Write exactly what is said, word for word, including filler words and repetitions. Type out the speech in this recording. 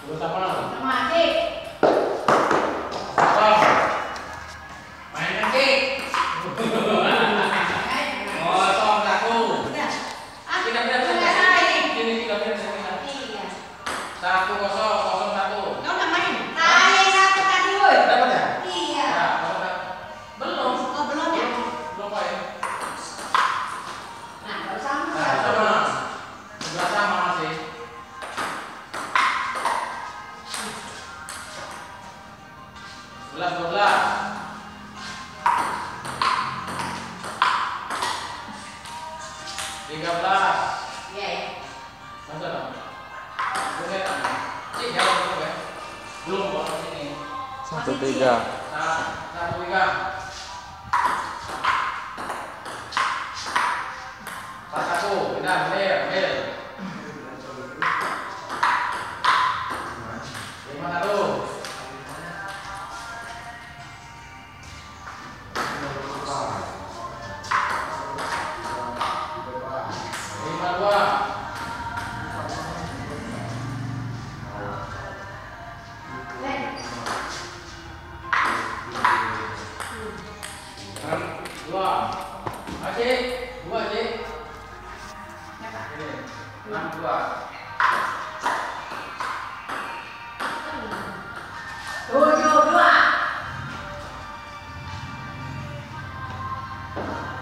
Terus apa? Sama Cik. Apa? Mainnya Cik. Kosong satu. Kita pindah pindah. Sini kita pindah pindah. Iya. Satu kosong kosong satu. Kau udah main? Saya yang dapat tadi, woi. Dapat ya? Iya. Ya, kosong satu. Belum. Oh, belum ya? Belum Pak ya? Nah, baru sama. Nah, sama. Sudah sama masih. Sebelas dua belas. Tiga belas. Iya ya. Masa dong? Boleh tak? Cik, jawab dulu ya. Belum kok sini. Satu tiga. Nah, satu tiga. Pas satu, pindah, ambil, ambil. Lima satu. Lima dua. Enam dua. Acik, dua Acik. Ini, enam dua. Tujuh dua.